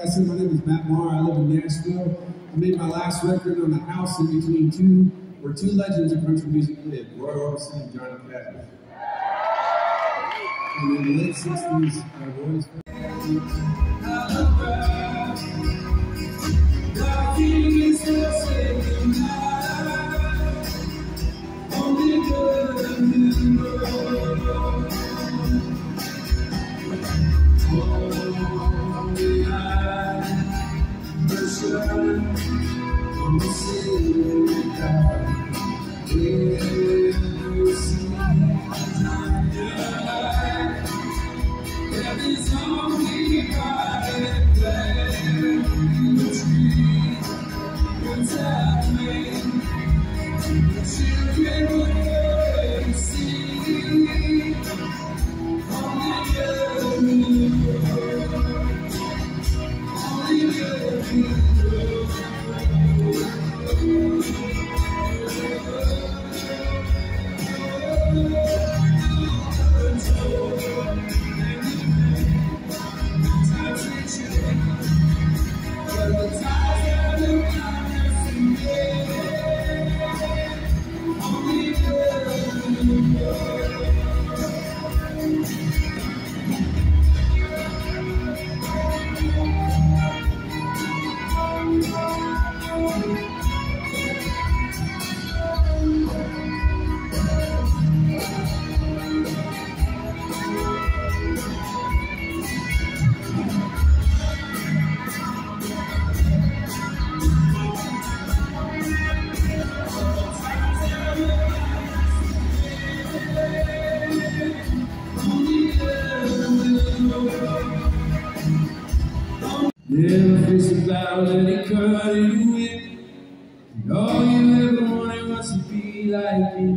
I said, my name is Matt Maher. I live in Nashville. I made my last record on the house in between two legends of country music lived, Roy Orbison and Johnny Cash. And in the late 60s, Roy's never faced a battle that he couldn't win. And all you ever wanted was to be like him.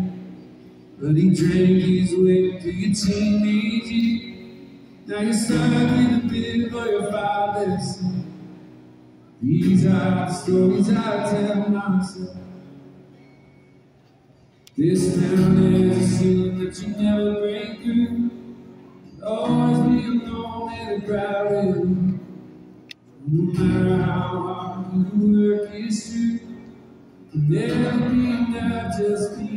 But he drank his way through your teenage years. Now you're stuck in the pit for your father's sin. These are the stories I tell myself. This town is a ceiling that you never break through. Always be alone in a crowded room. No matter how hard you work, it's true. Never be enough, just be.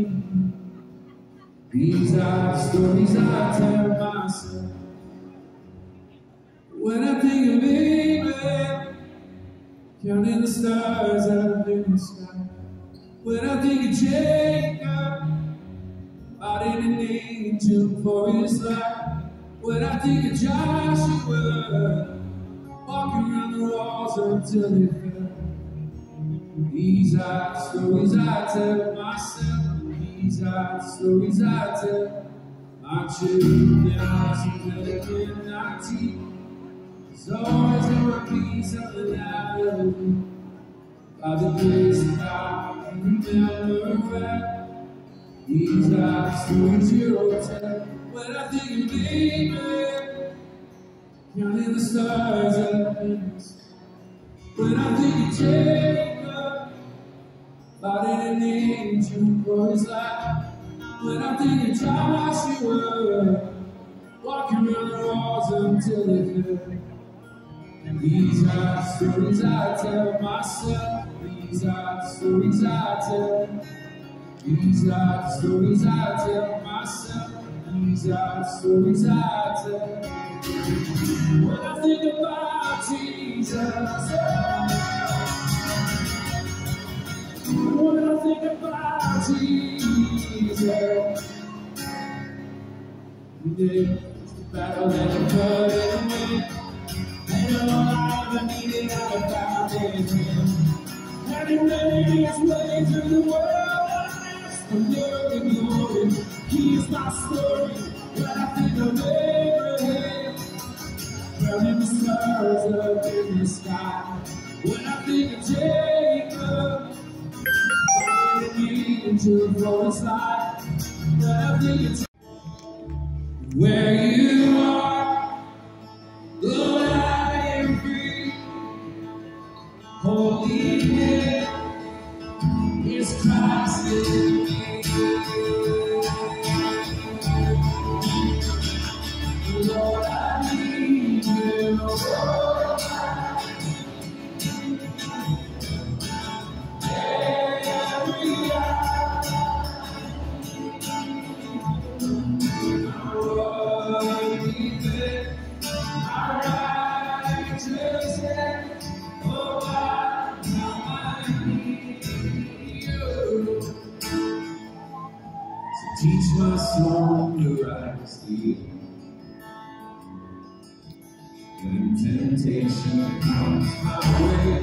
These are the stories I tell myself. When I think of Abraham, counting the stars up in the sky. When I think of Jacob, fighting an angel for his life. When I think of Joshua, walking around the walls until they fell. These are the stories I tell myself. These are the stories I tell my children. Now something that cannot teach. There's always gonna be something out of me. By the grace of God, you remember right. These are the stories you'll tell. When I think of Abraham, counting the stars up in the sky. When I think of Jacob, fighting an angel for his life. When I think of Joshua, walking around the walls until they fell. These are the stories I tell myself. These are the stories I tell. These are the stories I tell myself. These are the stories I tell. When I think about Jesus, when I think about Jesus, it's the battle that I'm cutting with. And all I ever needed, I found in Him. And He made His way through the world. I'm looking glory. He's my story. When I think of Abraham, counting the stars up in the sky. When I think of Jacob, fighting an angel for his life. When I think of where you are, Lord, I am free. Holy name is Christ in me. Lord, I need you. Teach my soul to rise to you. When temptation comes my way,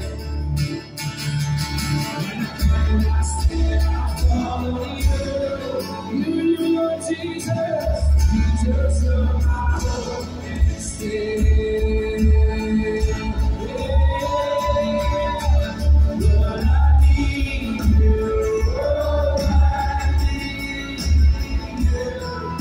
when I cannot stand, I'll follow you. You, Lord Jesus, Jesus of my hope and stay. Lord, I need you. Oh, I need you.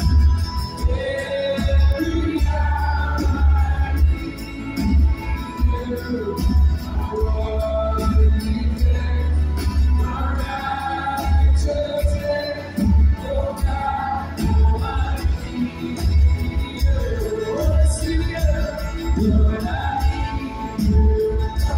Every hour I need you. I was believing my righteousness. Oh God, oh, I need you. Oh, sing it. Lord, I need you.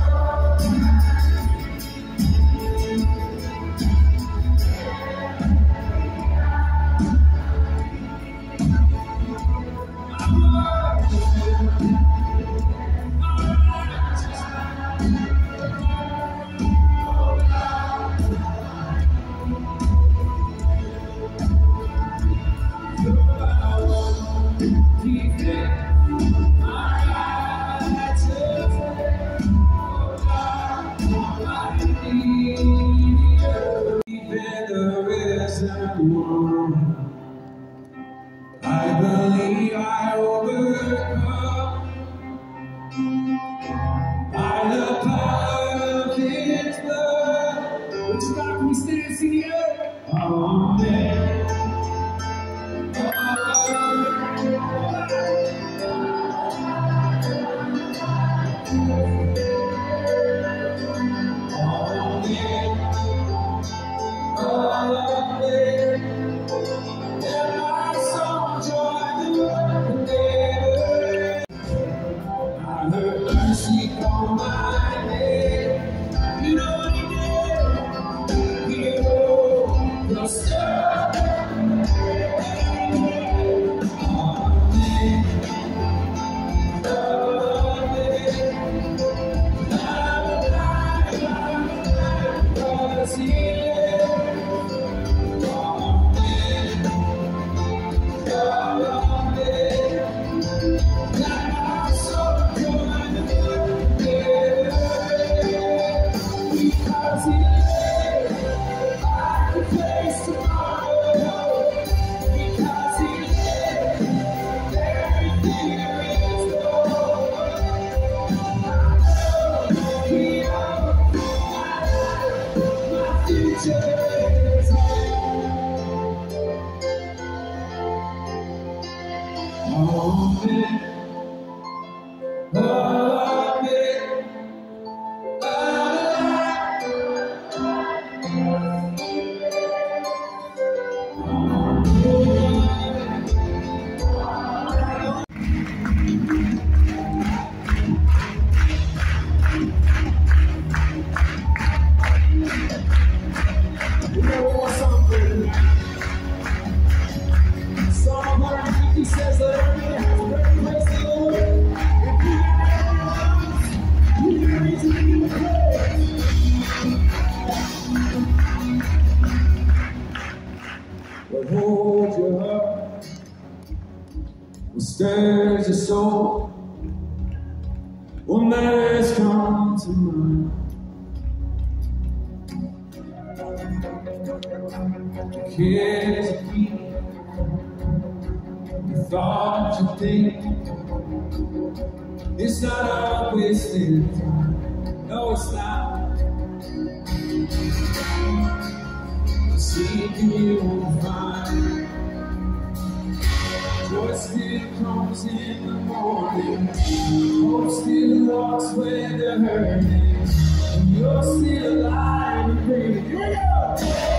I believe I overcome by the power of His blood, which God we stand here. Amen. What holds your heart, what stirs your soul, what matters come to mind. The cares you feel, the thoughts you think, it's not all wasted time. No, it's not. Seeking you won't find. Joy still comes in the morning. Hope still walks where the hurt is. And you're still alive and breathing. Here we go!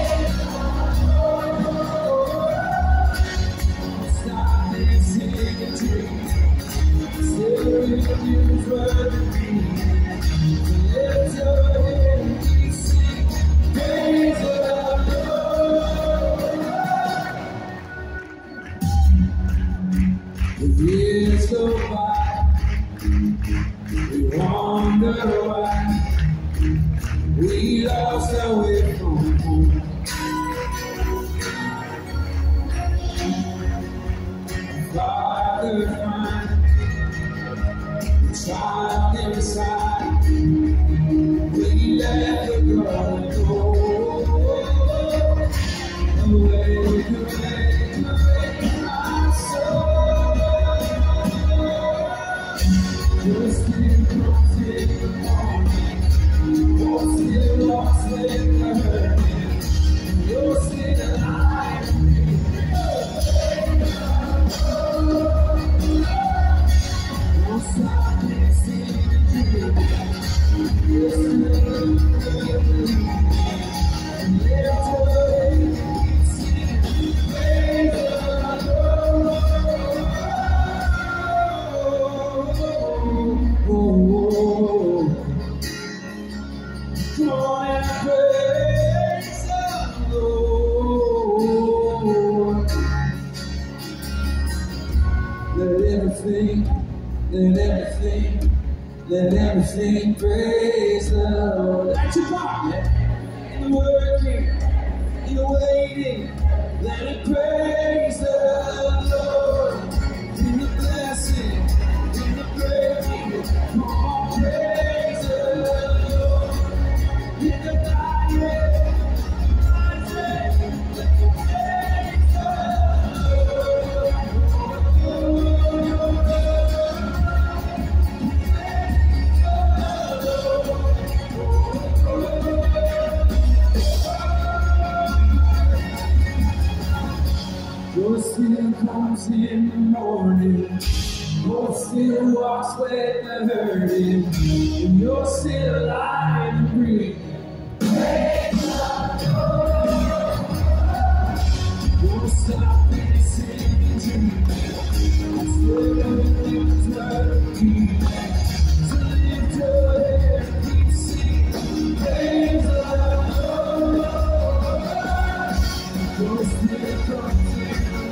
Stop dancing and dream. Still refuse what to be. Lift your head and keep singing. Praise the Lord. Years go by, we wonder why we lost our way from home. Let everything praise the Lord. That's your part, yeah. In the working, in the waiting, let it praise the Lord. In the blessing, in the breaking, come on, praise the Lord. In the dying, rising, let it praise the Your sin comes in the morning, your sin walks with the hurting, and you're still alive and breathing. Praise the Lord. Don't stop listening to me. That's where the things working. So lift your head and keep singing. Praise the Lord. Your sin comes in.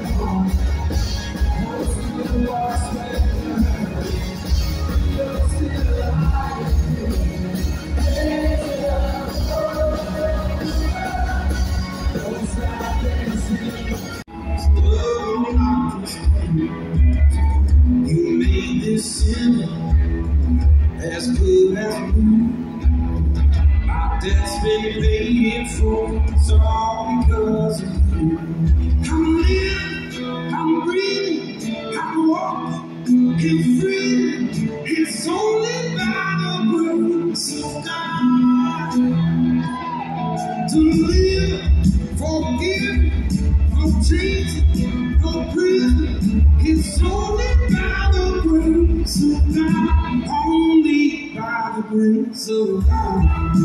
You made this sin as good as new. My debt's been paid for, it's all because of you. I'm living, I'm breathing, I'm walking, I'm free. It's only by the grace of God to live, forgive, no change, no prison. It's only by the grace of God, only by the grace of God.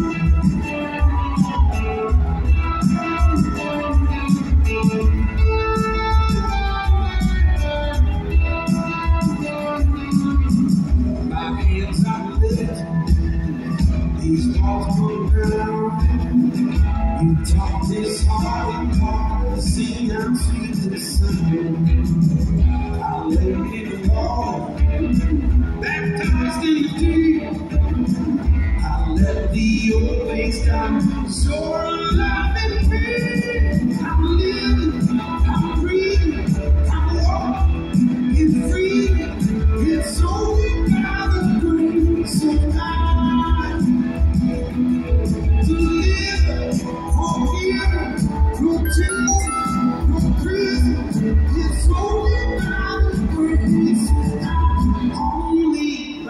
These walls come down. You talk this hard and hard, sing out sweet the sound. I lay in the water, baptized in the deep. I let the old things down, so alive and free. I'm living, I'm breathing, I'm walking, it's free. It's only by the grace of God.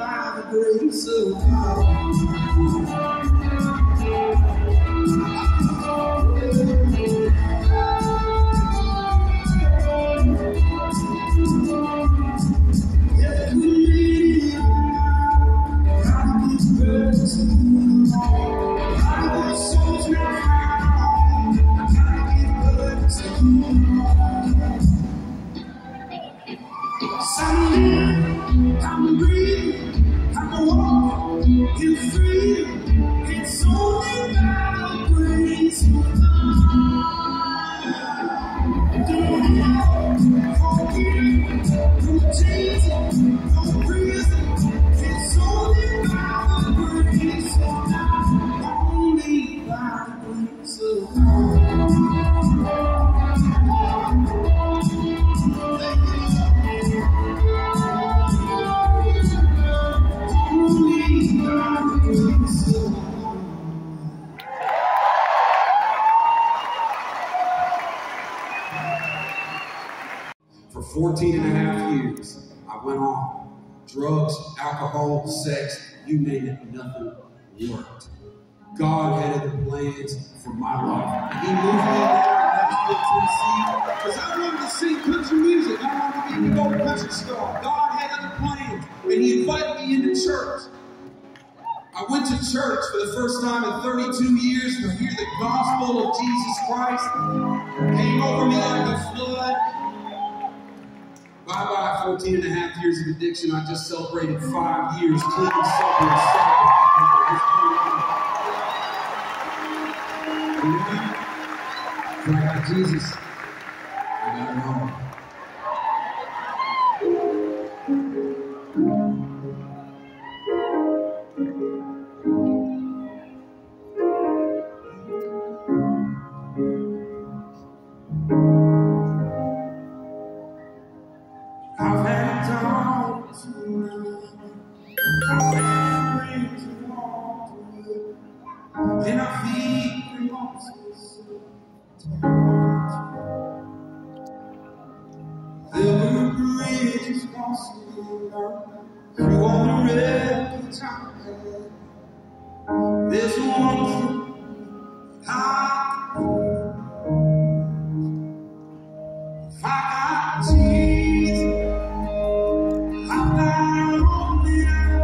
So 14 and a half years, I went on. Drugs, alcohol, sex, you name it, nothing worked. God had other plans for my life. He moved me down to Nashville, Tennessee, because I wanted to sing country music. I wanted to be an old country star. God had other plans, and He invited me into church. I went to church for the first time in 32 years to hear the gospel of Jesus Christ. Came over me like a flood. Bye-bye, 14 and a half years of addiction. I just celebrated 5 years clean, sober, and sober. When I got Jesus, I got it home. I've had times I've had friends who walked away, and I feel remorse. There were bridges crossed through all the wreckage I had. There's one thing I know. If I got Jesus, I'm not only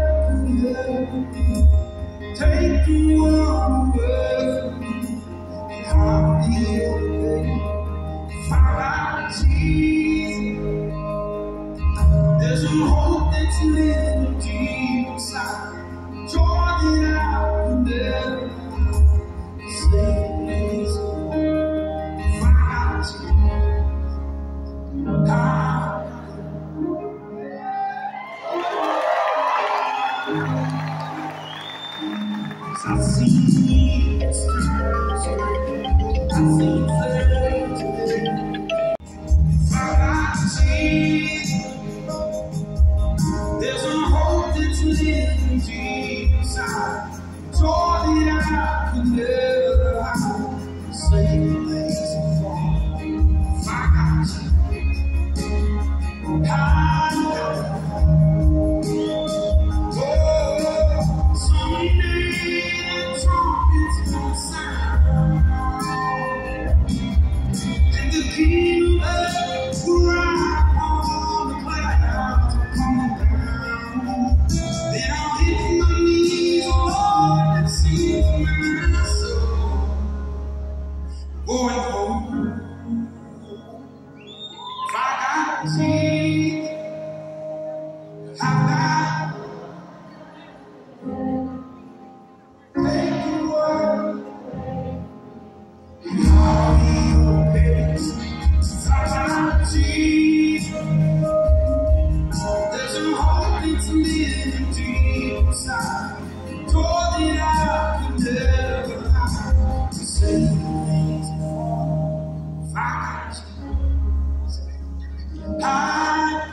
take the world away from me, and I'll be okay. If I got Jesus, there's a hope that's living deep inside, joy that I can never say is gone. If I got Jesus, I've seen tears, I've seen faith. If I got Jesus, there's a hope that's living deep inside, joy that I could never hide. Say lazy fall. If I got Jesus, going home. If I got Jesus, I've got take the world, and I'll be okay. If I got Jesus, there's a hope that's living deep inside, joy that I could never hide. To say things before, if I got Jesus, I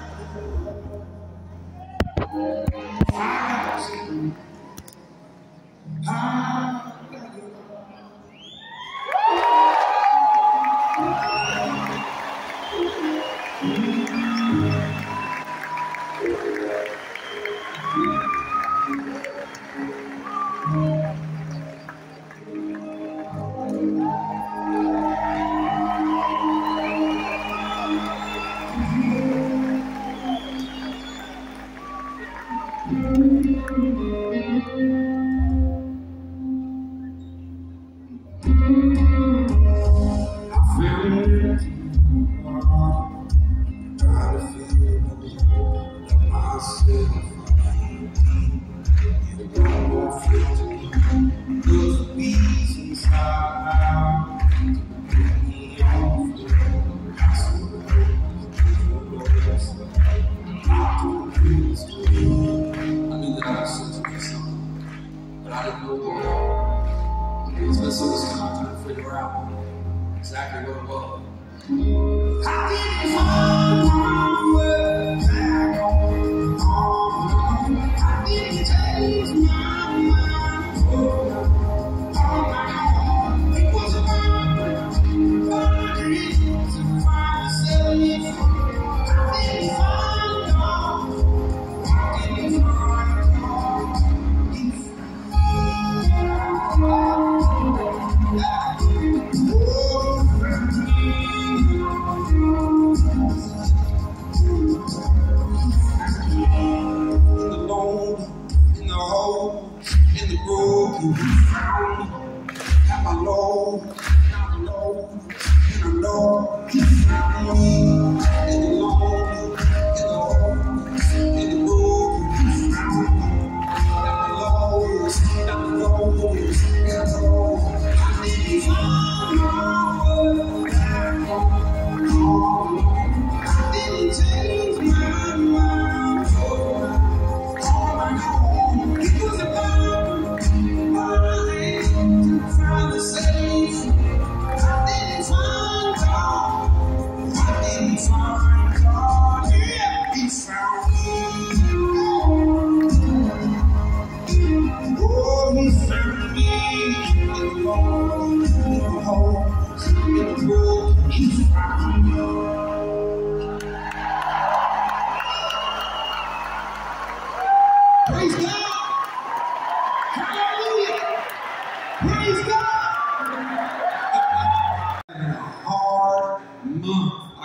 got you. Exactly what it was. I didn't find my way back home. I didn't change my mind. Oh my God, it was about my dreams to find myself.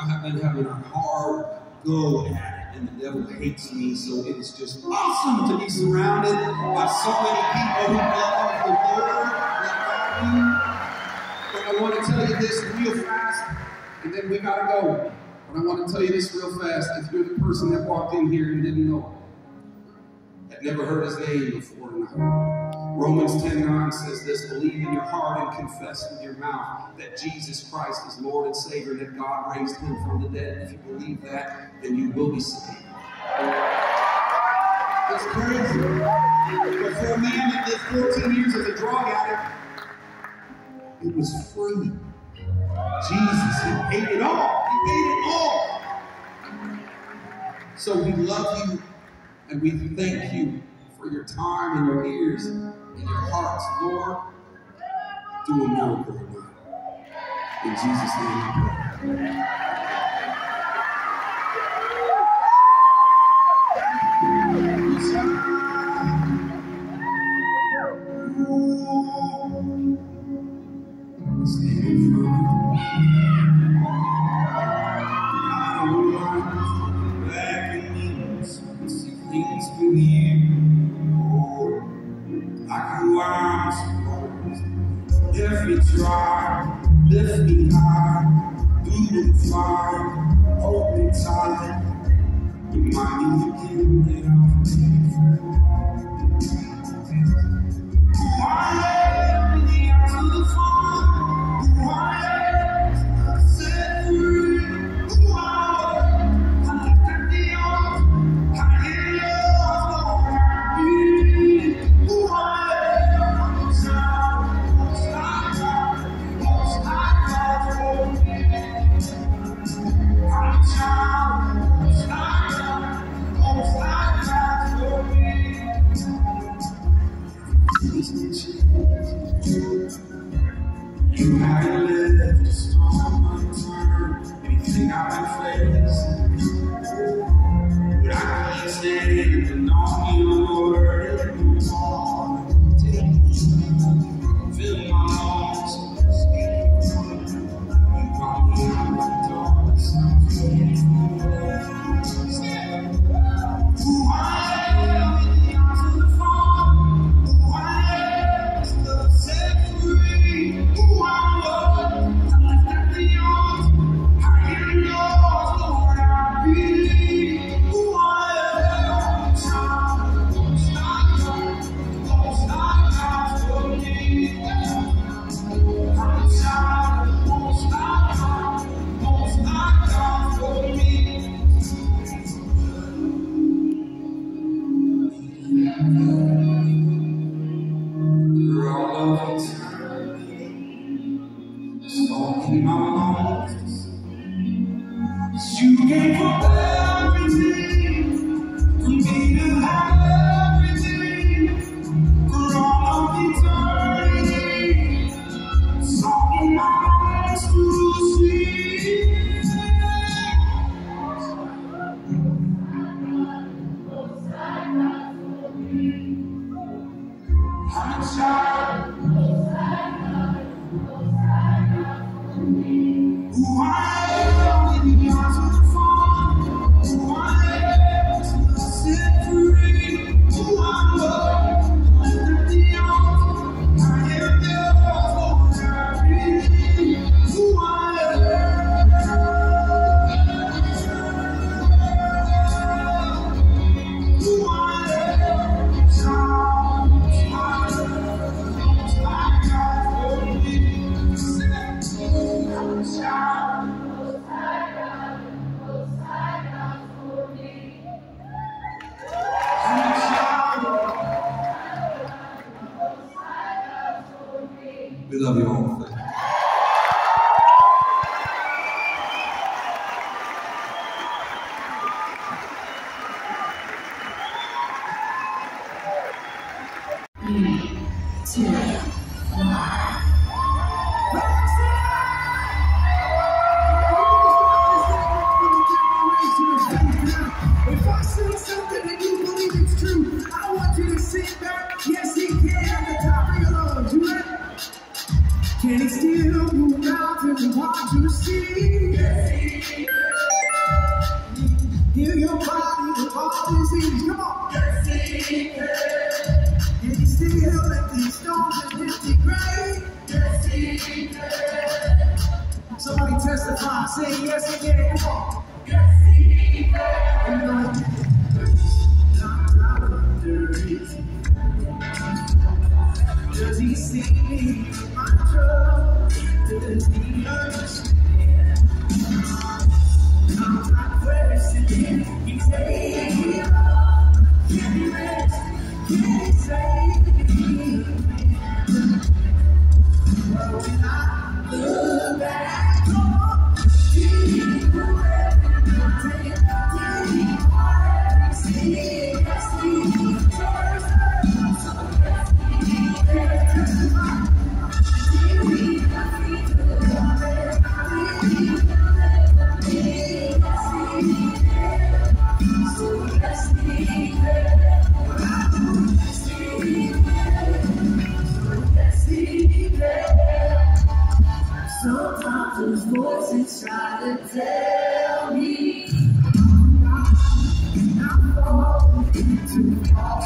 have been having a hard go at it, and the devil hates me, so it is just awesome to be surrounded by so many people who love the Lord like I do. But I want to tell you this real fast, and then we gotta go. But I want to tell you this real fast. If you're the person that walked in here and didn't know him, had never heard his name before tonight, Romans 10:9 says this: believe in your heart and confess with your mouth that Jesus Christ is Lord and Savior, and that God raised him from the dead. If you believe that, then you will be saved. It's crazy. But for a man that lived 14 years as a drug addict, it was free. Jesus, he paid it all. He paid it all. So we love you and we thank you for your time and your ears and your hearts. Lord, do a miracle tonight. In Jesus' name I pray. Lift me high, through the fire, hold me tight, remind me again that I'm who I am in the eyes of the Father, who I am, set free, who I am, I lift at the altar, I hear yours, Lord, I be, who I am, I'm a child, most high God, most high God for me. I'm a child, most high God, most high God for me. You haven't left a storm unturned, anything I've been facing. But I can't stand and on your word and move on. Fill my lungs, you brought me out of the darkness. Who I am in the eyes of the Father, who I am is the set free. Who I was, I left at the altar, I hear yours, Lord, I believe. Who I am, child, most high God for me. I'm a child, most high God for me. Through all of eternity, smoke in my lungs, you gave up everything for me to have everything. For all of eternity, song in my lungs to sing. I'm a child, who I am in the arms of the Father, who I am is set free, who I love, at the altar, I am yours, Lord, I believe. Who I am, who I am, child, most high God for me. I'm a child. We love you all. If I say something and you believe it's true, I want you to sit back. Yes, he can at the top of your lungs. You ready? Can he still move mountains and hard to see? Yes, he can. testify. Say yes again. Come on. Does he see me? My trouble. Does he understand? I'm not questioning. He's able. Can he rest? Can he save me? But when I look back on you, sometimes those voices try to tell me I'm falling into all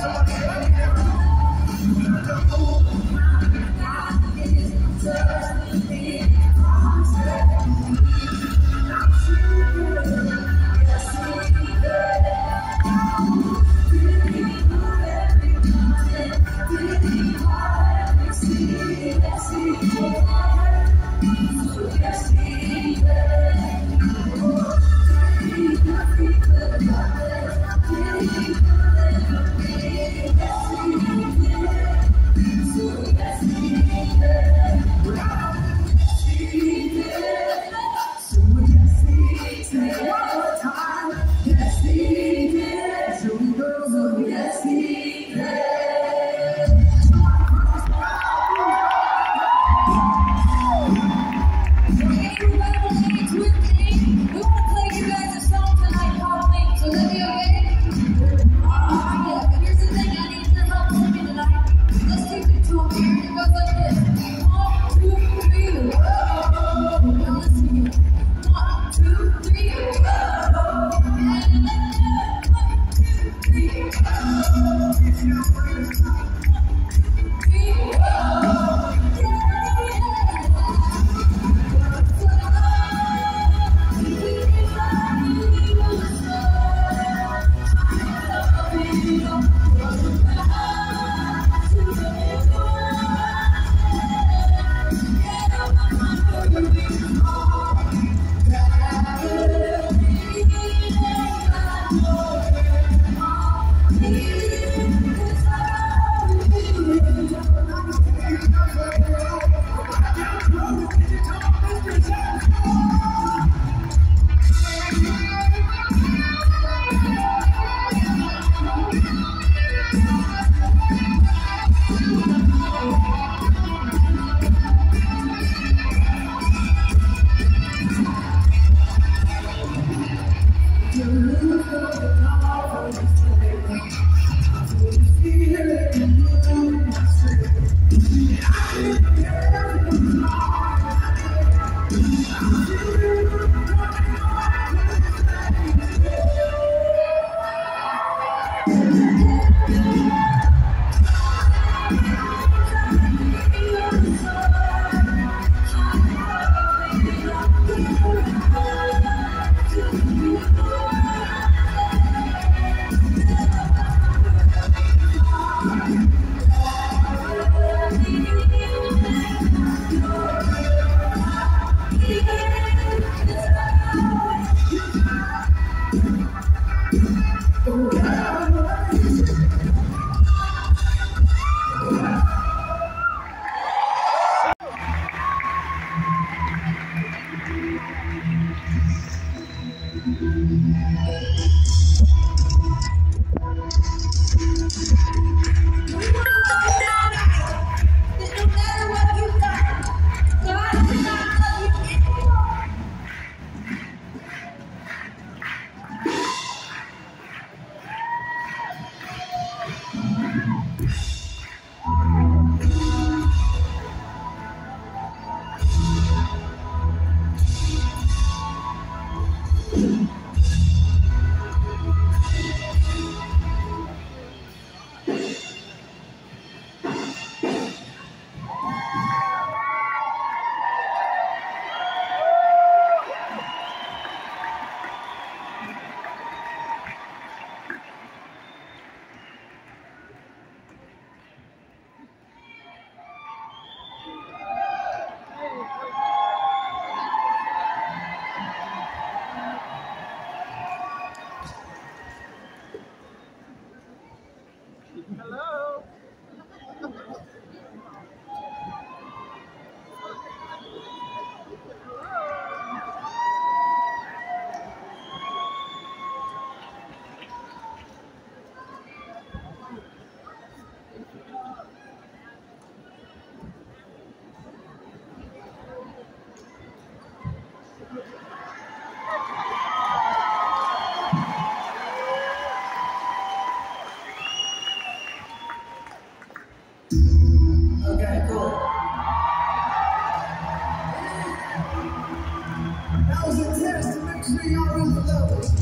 That was a test to make sure y'all really love it.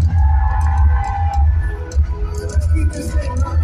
Let's keep this thing running.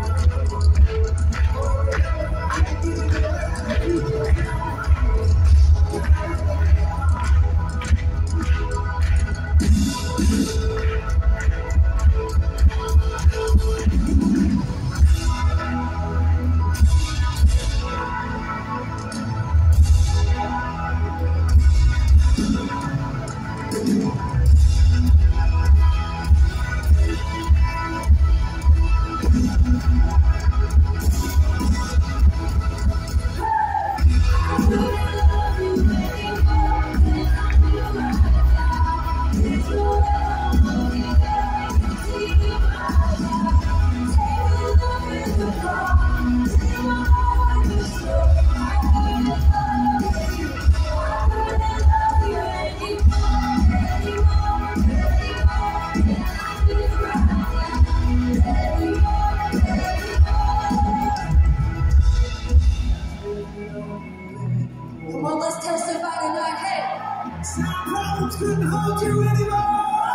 Come on, let's testify tonight. Hey, some problems couldn't hold you anymore.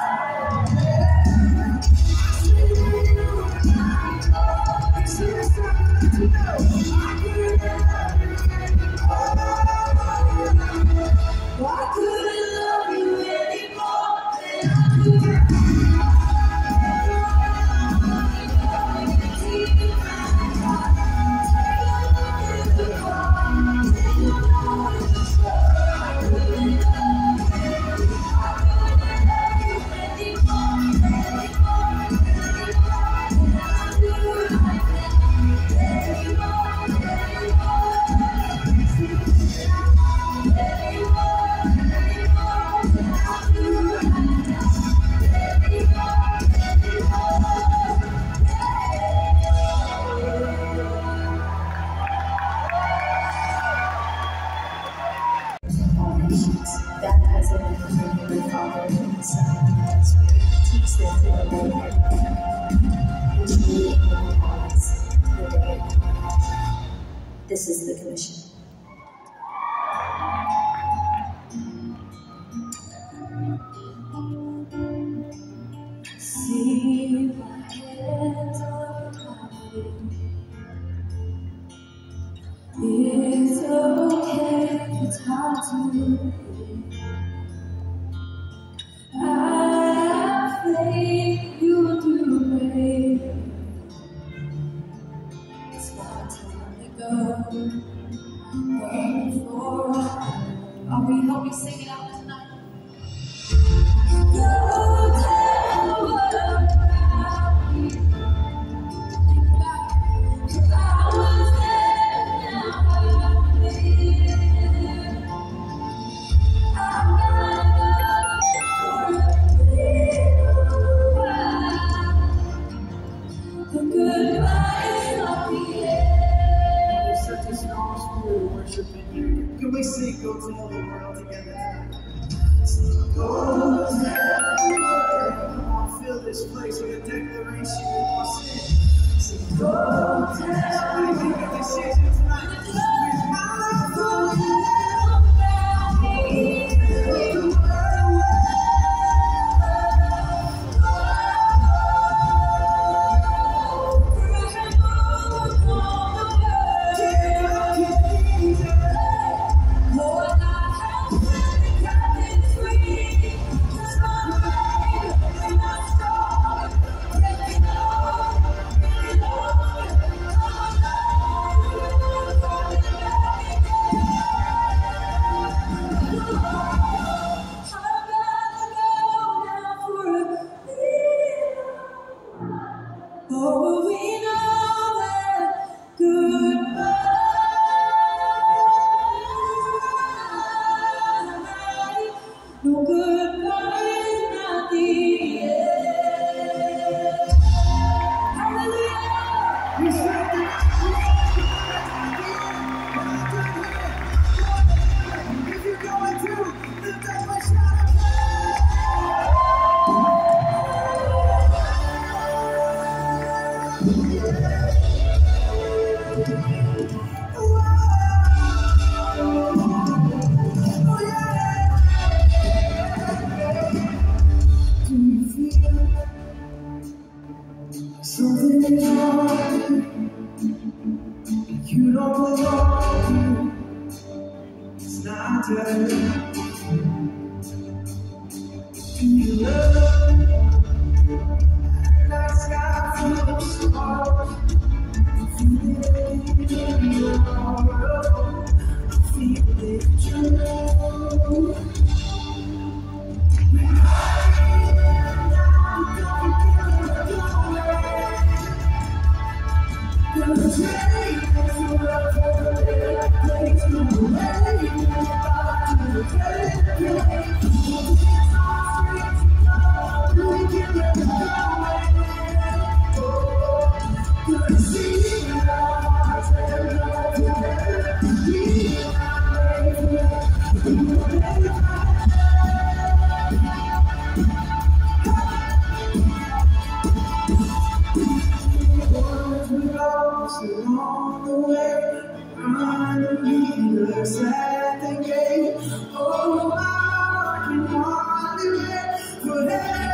That has been the Heavenly Father and the Son and the Spirit. Teach them to obey everything which we always the day. This is the commission. See my hands are clapping. It's okay for time to move. I have faith you'll do great. It's not time to go. But before are we help me sing it out tonight? Go tell what about me. Think about it. 'Cause I was there, now I'm here. I'm gonna go for a little while. The goodbye is not the end. There's such a strong spirit worshiping you. Can we sing Go Tell the World together tonight? Go tell the world. Come on, fill this place with a declaration. Come on, sing. Sing, go tell. Somebody make a decision tonight. With my foot about me. Oh, we know that goodbye, no goodbye is not the end. Hallelujah! We serve the if you're going to lift up a shout of to your love. Night sky full of stars. Feel it in your heart. Feel it true. Along the way, find the leaders at the gate. Oh, I can hardly wait for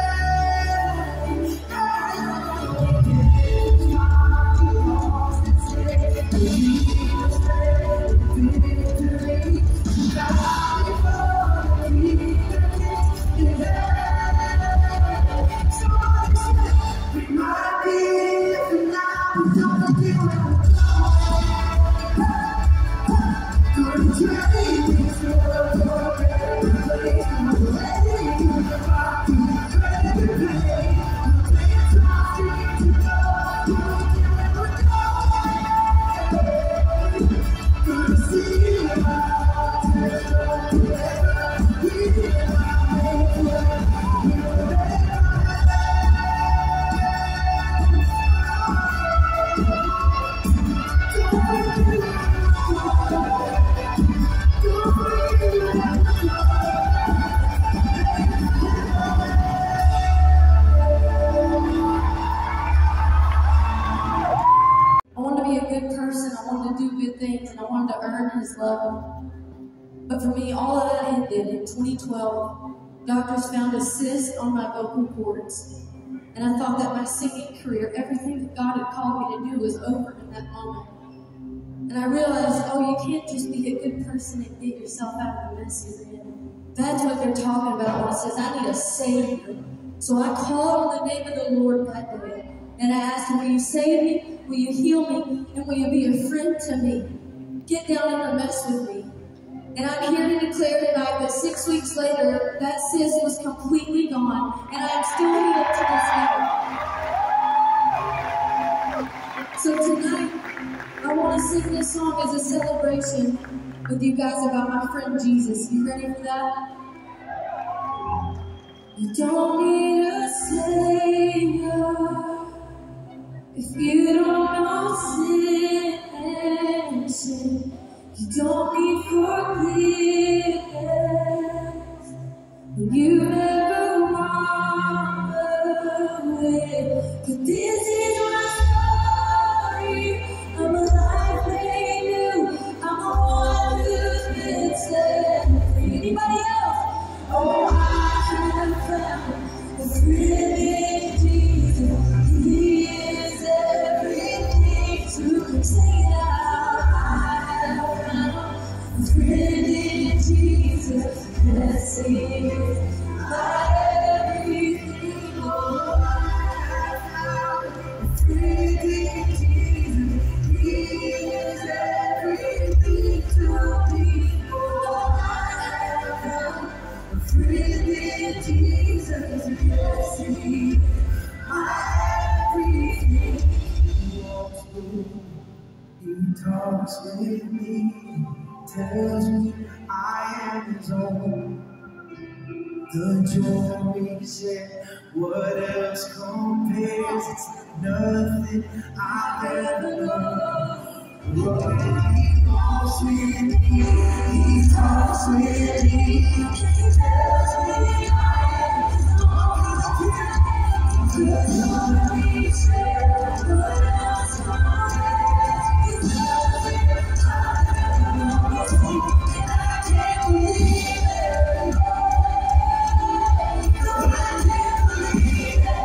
His love. But for me, all of that ended in 2012. Doctors found a cyst on my vocal cords. And I thought that my singing career, everything that God had called me to do, was over in that moment. And I realized, oh, you can't just be a good person and get yourself out of the mess you're in. That's what they're talking about when it says, I need a Savior. So I called on the name of the Lord that day. And I asked him, will you save me? Will you heal me? And will you be a friend to me? Get down in the mess with me. And I'm here to declare tonight that 6 weeks later, that cyst was completely gone, and I am still healed to this day. So tonight, I want to sing this song as a celebration with you guys about my friend Jesus. You ready for that? You don't need a Savior if you don't know sin and sin. You don't need forgiveness when you never walk away. But this is my story. I'm a life made new. I'm the one who's been set free. Anybody else? Oh, I have found a friend in Jesus. He is everything to sing it out. I have found a friend in Jesus. Yes, He is my everything. Oh, I have found a friend in Jesus. He is everything to me. Oh, I have found a friend in Jesus. Yes, He is my everything. He walks with me, He talks with me, tells me I am His own. The joy He shared, what else compares? It's nothing I've ever known. He walks with me, He talks with me, He tells me I am His own. The joy He shared, what else compares? It's nothing I've ever known. And I can't believe it. I can't believe it.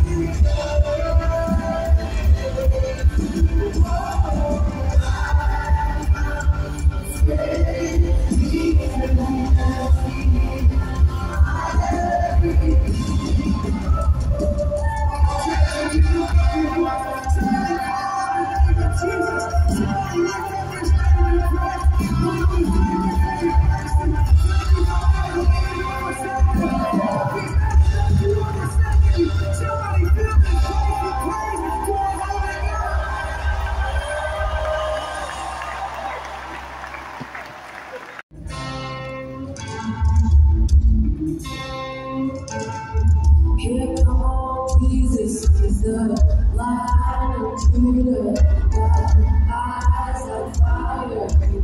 Here come on, Jesus is the Lion of Judah. Got eyes like fire,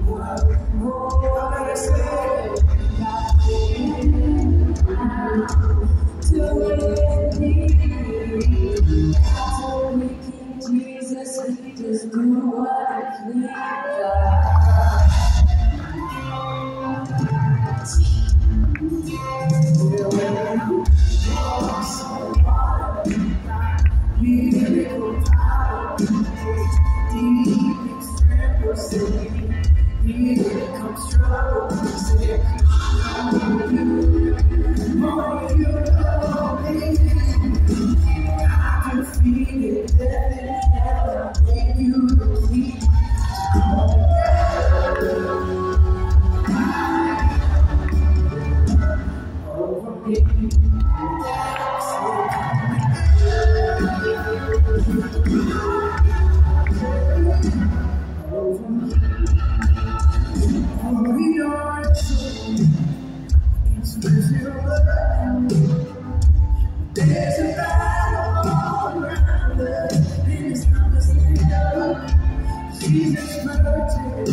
more to me. After King Jesus, he just do what he pleases. Miracle power, deep extreme, here comes trouble. Say, I know you, more you know me. I can feel it, death in hell, make you repeat. Over me. There's a battle all around us, and it's conversation. Jesus merged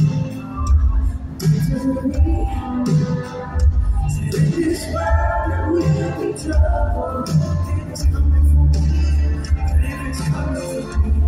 into me. Said in this world there will be trouble. If it's coming for me, but if it's coming for me.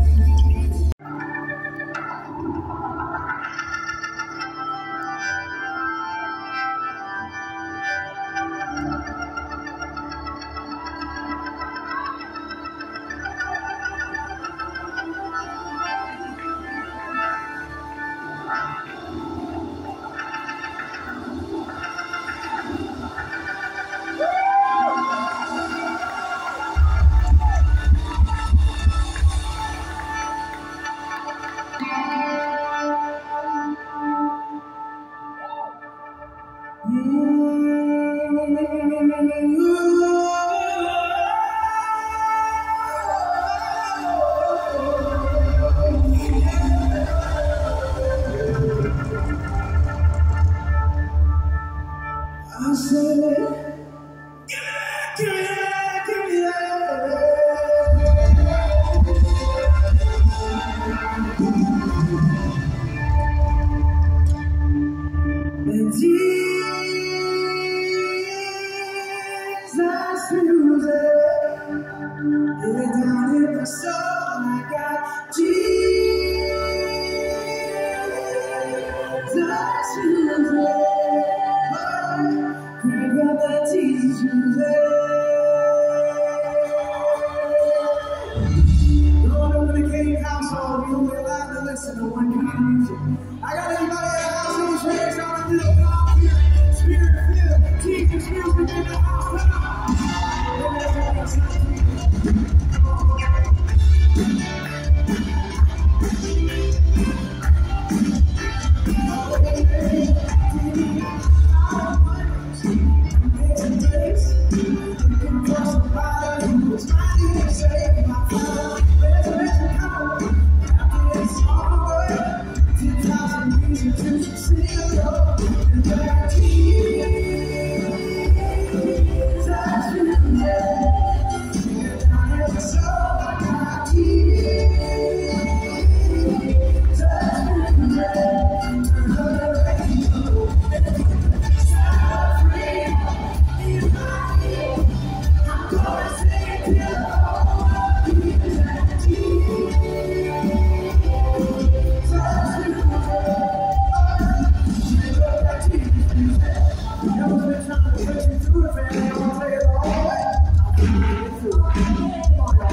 I said, give me that. And Jesus music, lay down in my soul. I got Jesus music. Bring up that Jesus music. Going over the King household, we only allowed to listen to one kind of music. I got anybody in the house who's raised on a little God fear, spirit filled, Jesus music in the house.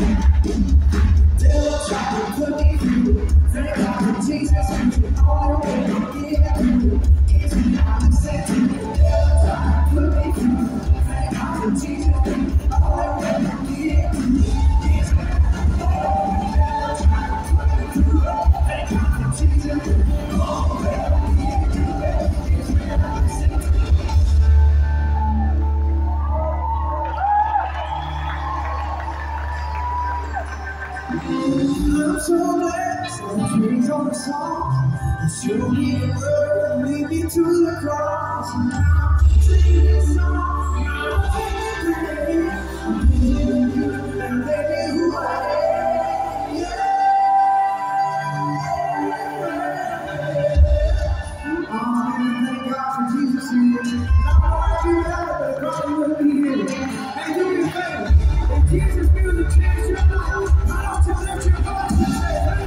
Devil tried to put me through. Thank God for Jesus, who's all the way to get through. It's me I'm accepting. Devil tried to put me through. Thank God for Jesus, who's all the way to get through. It's me devil tried to put me through. Thank God for Jesus, who's all the way to get through. It's me I'm accepting. I'm so glad some trees on the song and show me the road and lead me to the cross. And now sing this song, and I'm feeling great. I'm feeling you and baby who I am. Yeah. Thank God for Jesus here. Not what you have, but God you will be here. Hey, do me a favor. If Jesus be the chance you know, why don't you lift your voice and say,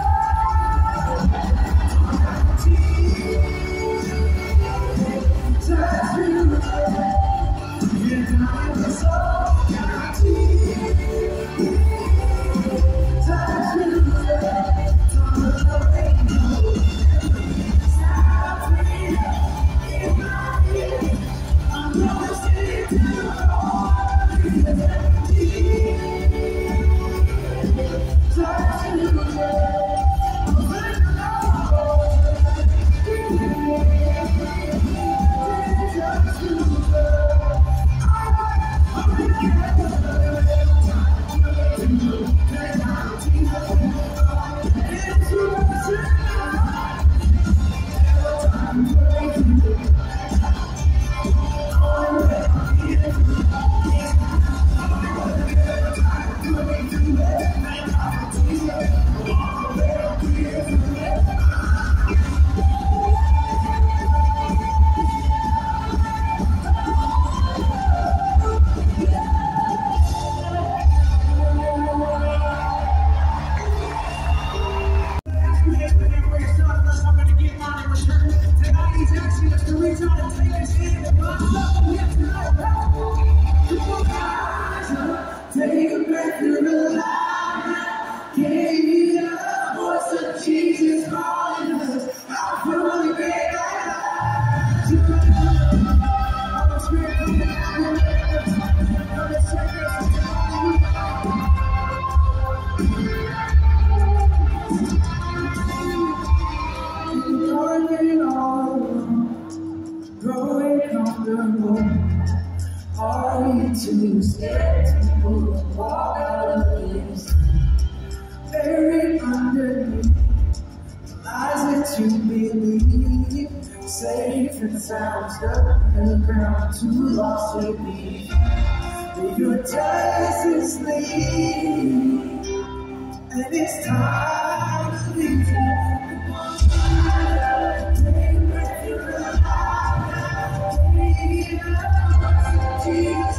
take a breath, you're alive. Gave me the voice of Jesus calling us. I'm fully ready. I'm spirit coming out. Come and shake us. Going on, growing comfortable. Are you too scared to walk out of this? Buried underneath lies that you believe. Safe and sound, stuck in the ground, too lost to be. Your test is leaving, and it's time to leave. Jesus,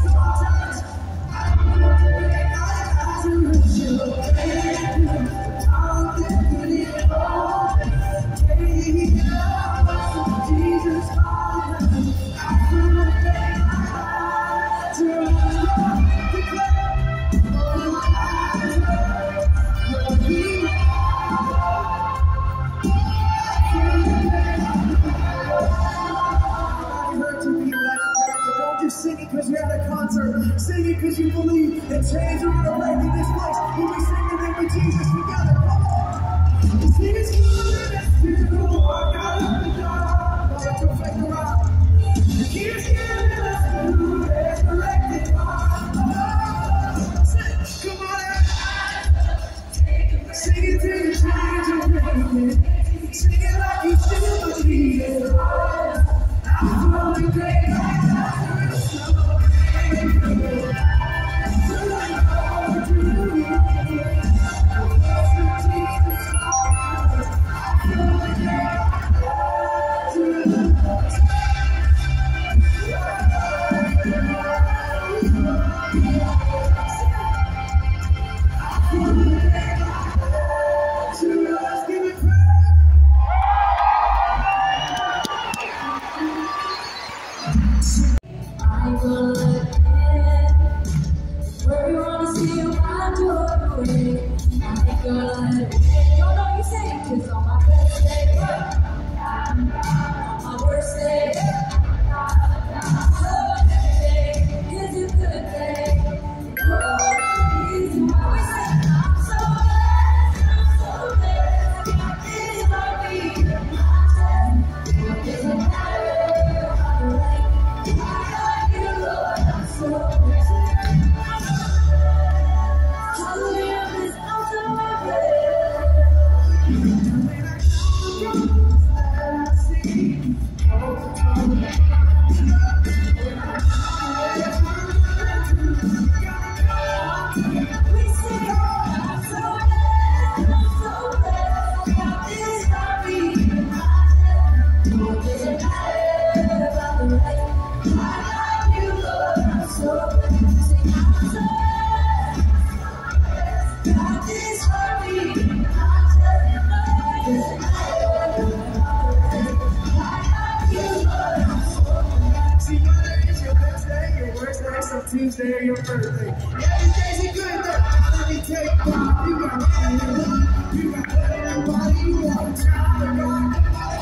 Jesus, Tuesday or your birthday. Every day's a good day. Let me take five. You got money, you got everybody you want. Child of God.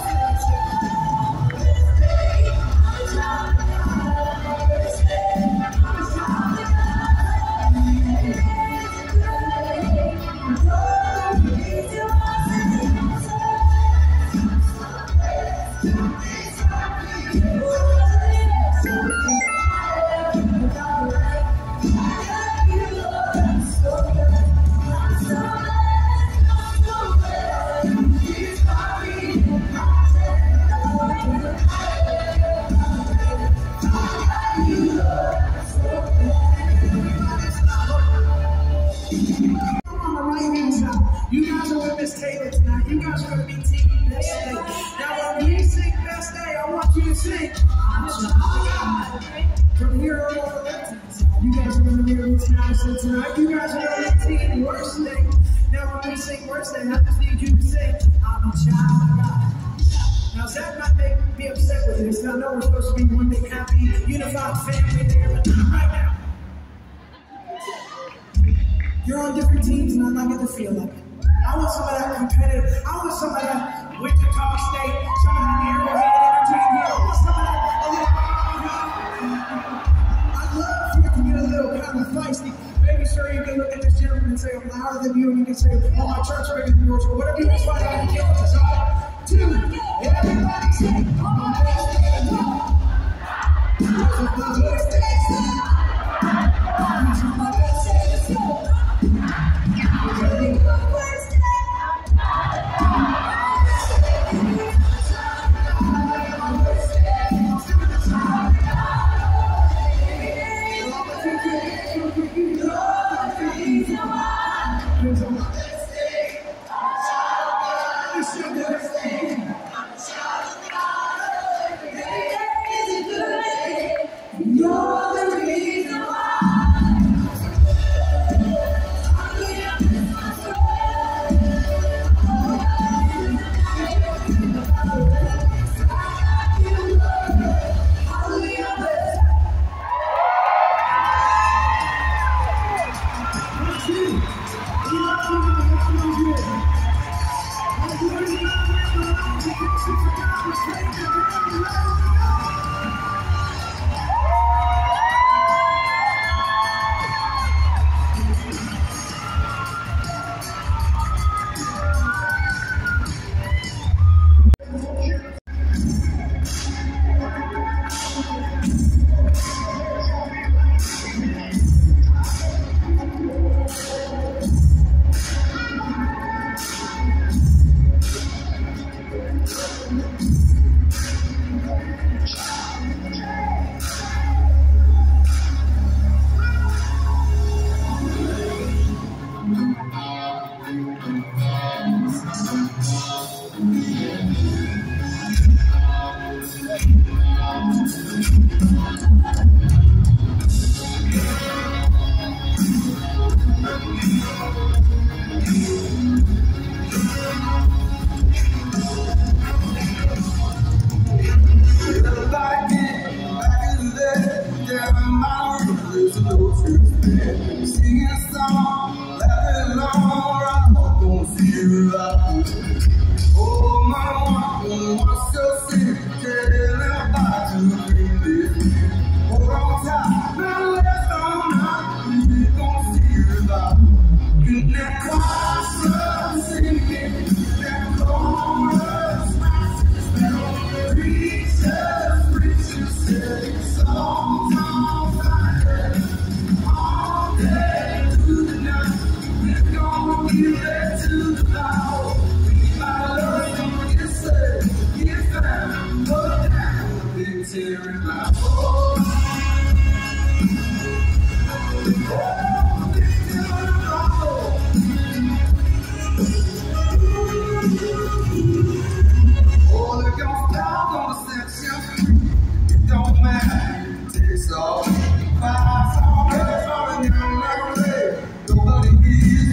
You guys are with Miss Taylor tonight. You guys are going to be team Best Day. Now, when we sing Best Day, I want you to sing From Here on Over Left. You guys are going to hear me tonight. You guys are going to be team Worst Day. Now, when we sing Worst Day, I just need you to sing I'm a child of God. Now, Zach might make me upset with this. I know we're supposed to be one big, happy, unified family there, but not right now. You're on different teams, and I'm not going to feel like it. I want some of that competitive. I want some of that Wichita State, some of that Arrowhead energy here. I want some of that a little. I'd love for you to get a little kind of feisty. Maybe sure you can look at this gentleman and say, I'm louder than you, and you can say, oh, my church bigger than yours, or whatever you want to find out and kill us. Two, everybody say, oh, my best day. You're the reason why. Oh, my one wants to see, tell about to bring this. Hold on tight, now let's on up, we gon' see you about. In that choir, singing, that chorus, that preachers, sing songs on fire. All day through the night, we're gonna give it to the Lord. Tearing my heart. Oh, the ghost dog gonna set you free. It don't matter, it takes all. Five on earth, falling down like a leg. Nobody is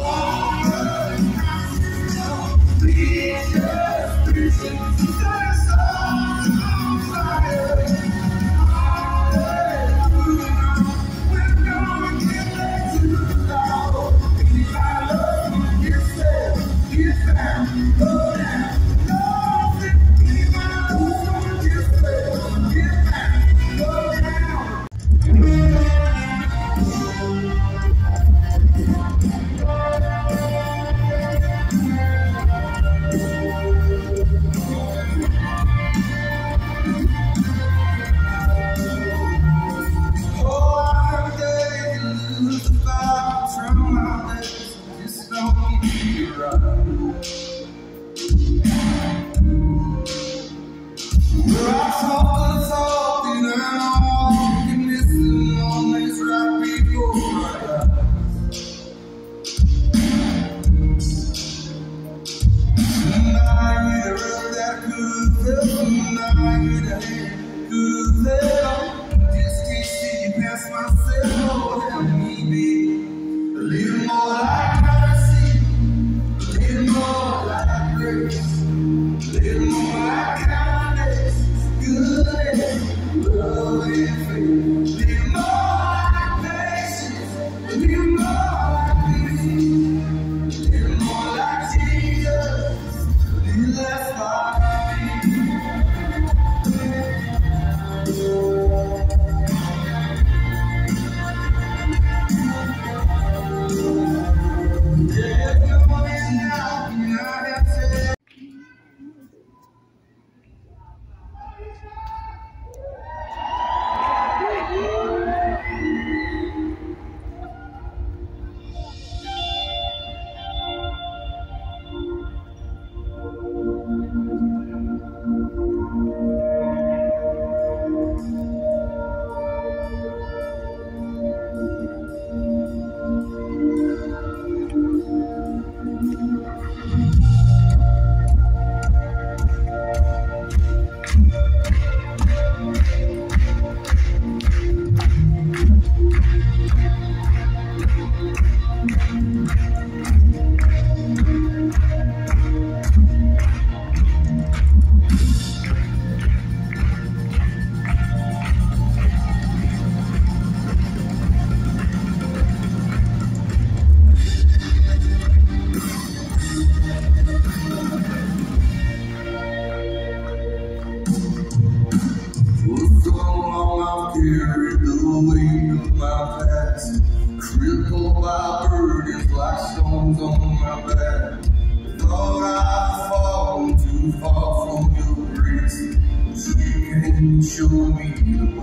crippled by burdens like stones on my back. Thought I'd fallen too far from your grace, so you can show me the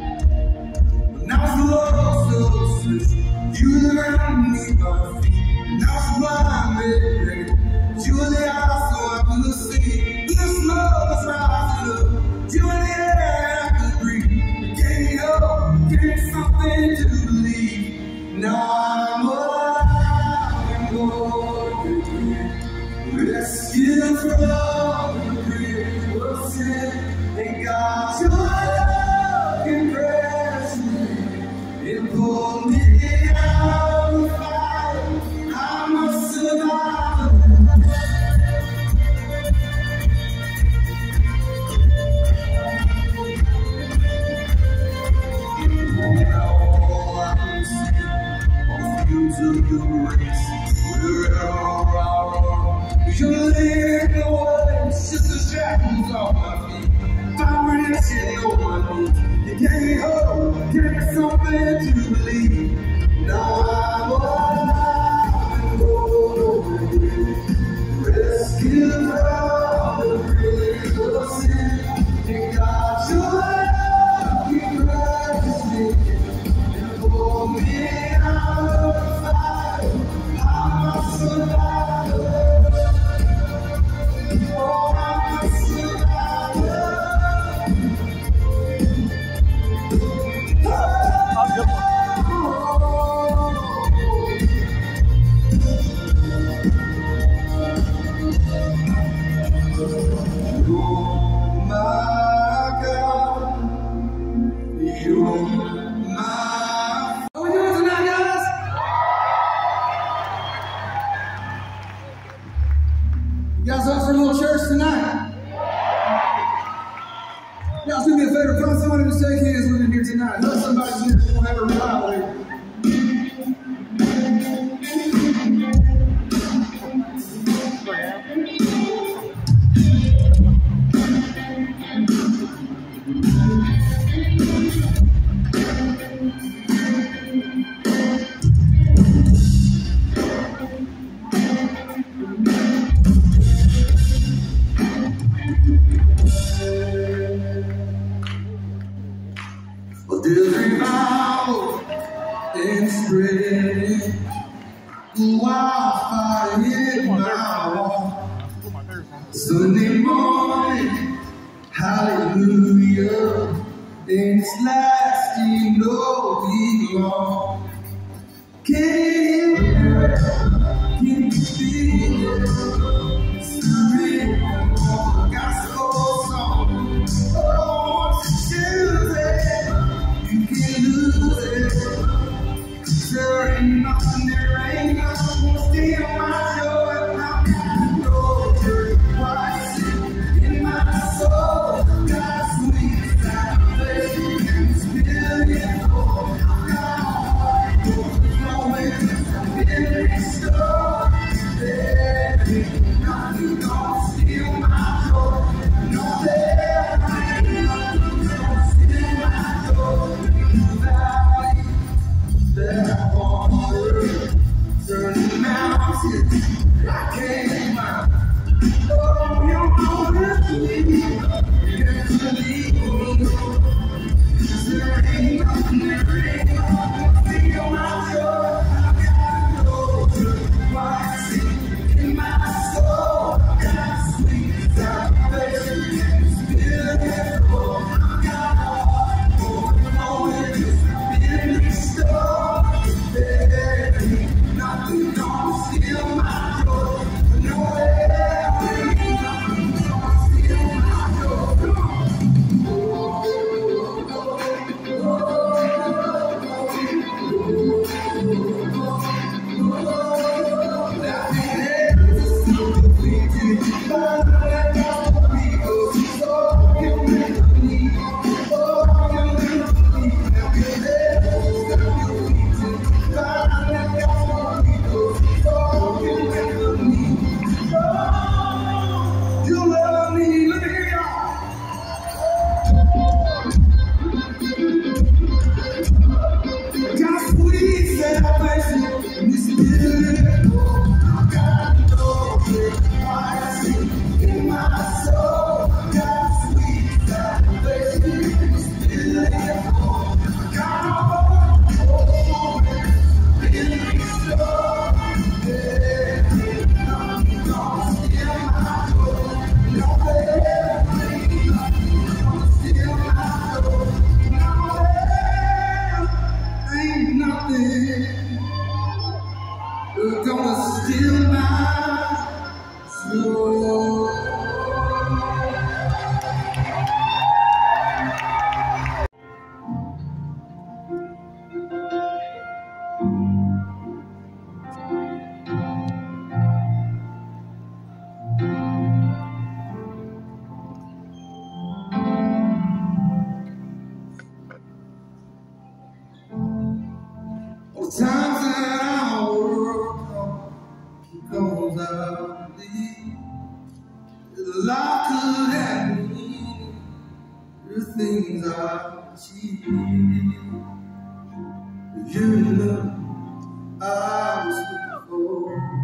way. But now the Lord so says, you learn me my feet. Now it's why I'm ready. You are the eyes so I can see. This love is rising up. You are the air I can breathe. Gave me hope, gave me something to believe. Now I'm alive and going to be rescued from the grave of sin. And God, your love can press me and pull me out of the fire. I'm a survivor. To your race, wherever our shoes off my feet. I'm ready to shit on my knees. You can't hold, give me something to believe. Now I'm alive and going rescue from the grave of sin. And God, your love, you precious me. And pull me out of the fire. I'm a survivor. Oh, I'm a survivor. Oh my God, you're my. How we doing tonight, guys? You guys up for a little church tonight? You guys do me a favor, find somebody to shake hands with in here tonight. I know somebody's here who won't have a revival here. Well, there's revival and spread. Wildfire in my wall. Sunday morning, hallelujah, and it's lasting all week long. Can you hear it? Can you feel it? It's the rhythm of the gospel song. Oh, once you choose it, you can lose it. There ain't nothing gonna steal my joy. I got no Christ in my soul. Got sweet salvation and it's beautiful. I got a heart overflowing, been restored. There ain't nothing gonna steal my joy. No, there ain't nothing gonna steal my joy. That water, turning mountains, I can't mind. Oh, you know that me, you believe me. There ain't nothing gonna steal my joy. I got no Christ in my soul. I got sweet salvation, it's beautiful. I got a heart overflowing, it's been restored. There ain't nothing gonna steal my joy. No, there ain't nothing gonna steal my joy. Come on. You love me, let me hear y'all. Got sweet salvation, and it's beautiful. I got no Christ in my soul. I got sweet salvation, and it's beautiful. I got a heart overflowing, been restored. There ain't nothing gonna steal my joy. No, there ain't nothing gonna steal my joy. No, there ain't nothing gonna steal my joy. The times that I work goes out. Life could happen things I achieved. You know I was looking for.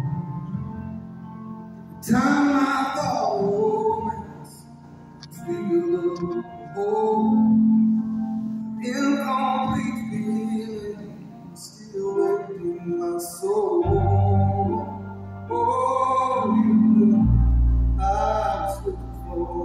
The time I thought romance feel whole, incomplete feeling still waiting in my soul. Oh, you know I was looking for.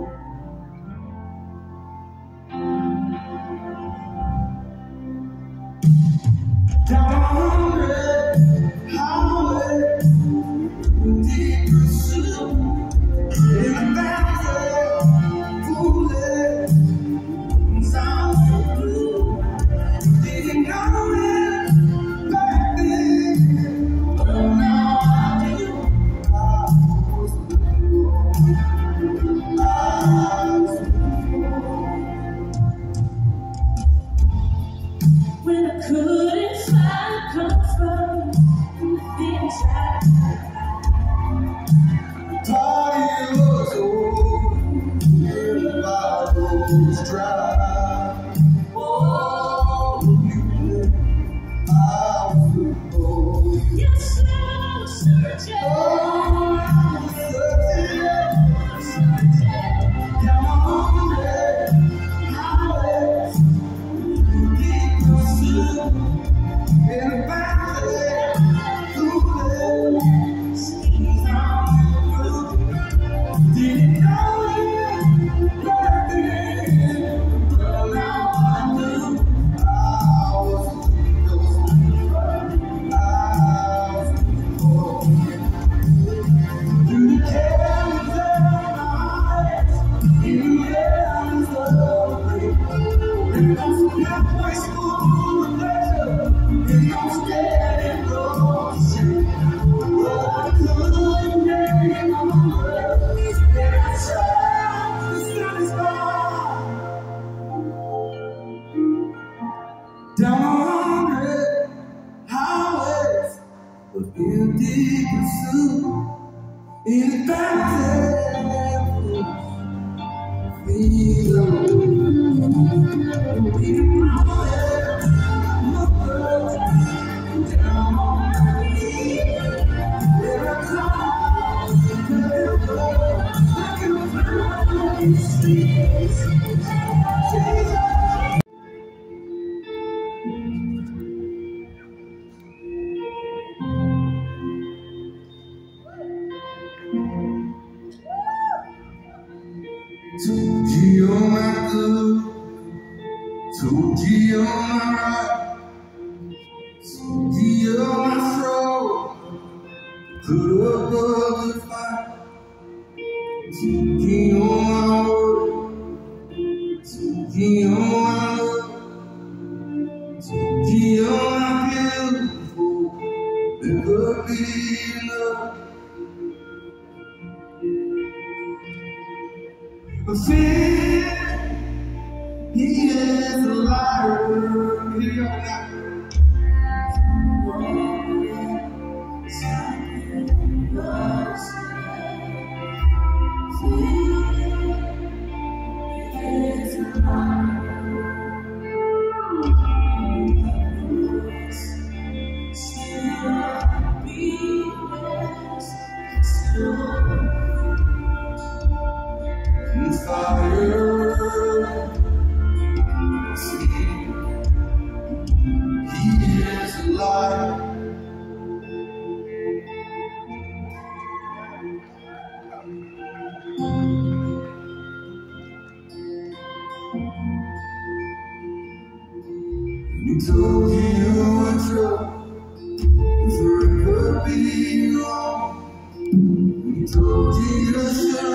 Down red highway, deep pursuit, in a valley, foolish, sounds so blue. Didn't know it back then, but now I do. I was looking for. I was looking for. When I couldn't find comfort in the things I thought it was over, and the bottle was dry. Oh, you know I was looking for. Yes, I was searching. Oh, I was searching. Down on red highways, deep pursuit, in a valley, foolish, sound blue. Didn't know it back then, but now I do. I was looking for. I was looking for. Through the caverns of my eyes, in the hands of the and I'm so halfway school of pleasure, and I'm standing close. Oh, I couldn't get my words, and I tried to satisfy. Down on red highways of empty pursuit, in a valley, things are down on my knees, there are clouds I can finally see. Told you on my good, told you on my right, told you on my throat, put up a good fight. Told you on my word, told you on my love, told you on my beautiful, never be enough. But fear, he is a liar. Here you go now. Fire, see, he is a liar. He told you you were true, forever be wrong. He told you you should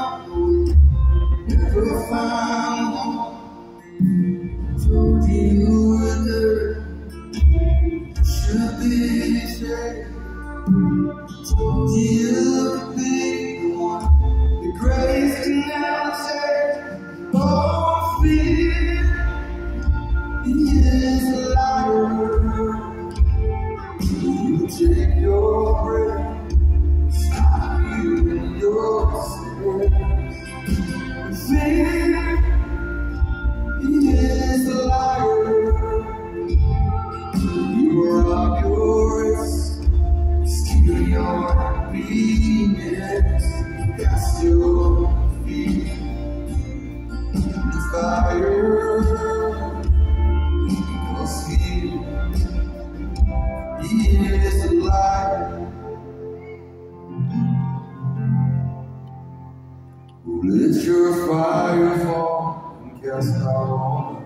never find one. Told you you were dirt, should be ashamed. Told you you could be the one, the grace can never change. Oh, fear, he is a liar. You take your breath, stop you in your sleep. Fear, your happiness, cast your feet. The fire was here. He is alive. Let your fire fall and cast out all the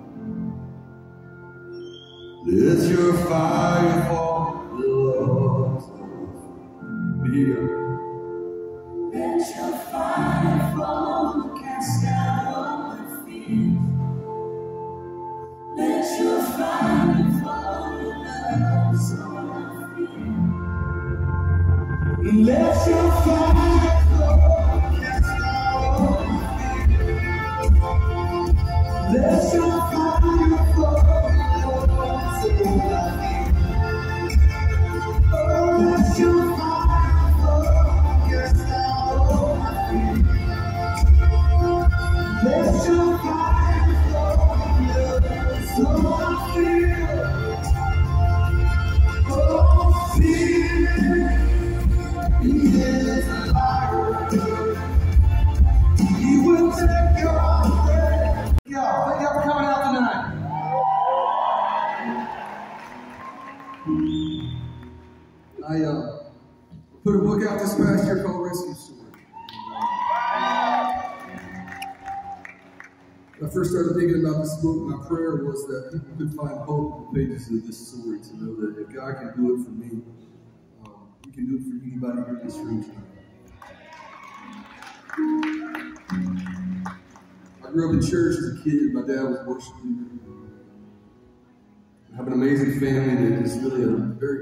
fear. Let your fire fall, the Lord's here. Let your fire fall and cast out all the fear. Let your fire fall, the Lord's here. Let your fire fall. Let your fire fall, so I oh, let your fire fall, cast out all my fear. Let your fire fall, so I feel. Oh, fear, he is alive. He will take your breath. Thank y'all for coming out tonight. I put a book out this past year called Rescue Story. When I first started thinking about this book, my prayer was that people could find hope in the pages of this story, to know that if God can do it for me, He can do it for anybody here in this room tonight. I grew up in church as a kid. My dad was a worship leader. I have an amazing family that is really a very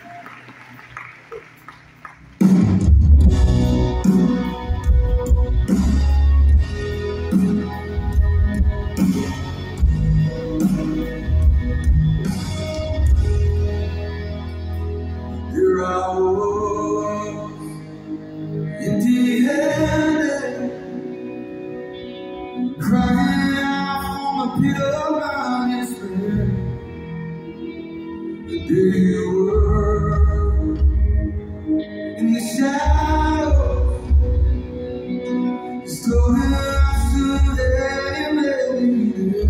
Here I was, empty-handed, crying out from a pit of my despair. The day you were in the shadows, slowly I stood there and made me there.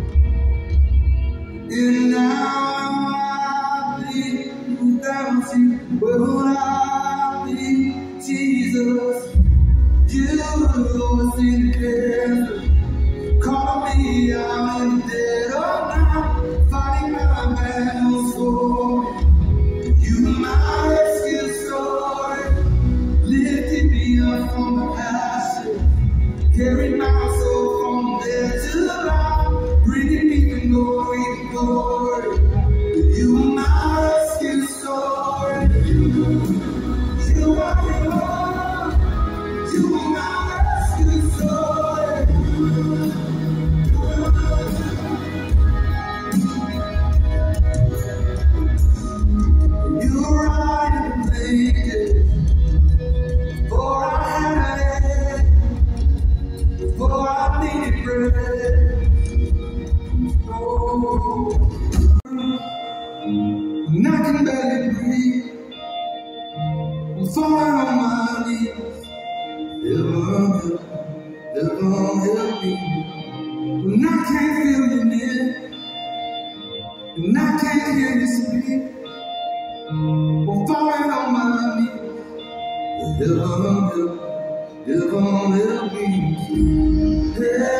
And now I believe without you, where would I be? Jesus, you was in the desert. Call me out in the dead of night, fighting my battles for me. You are my rescue story, lifted me up from the ashes, carried my soul from death to life, bringing me from glory to glory. You are my rescue story. You are the Lord. You are my rescue story. You were right in the places, for I had it, for I needed bread. Oh, and I can barely breathe, I'm falling on my knees. Heaven help me. When I can't feel you near, and I can't hear you speak, I'm falling on my knees. Heaven help me.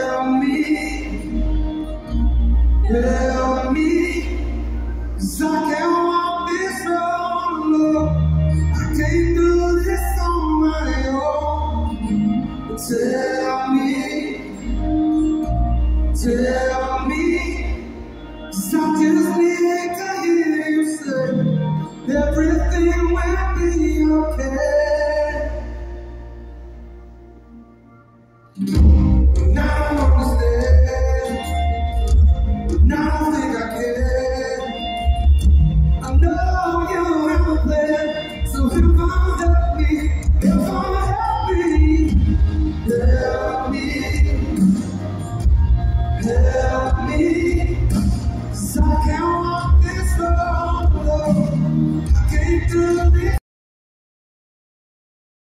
Help me, 'cause I can't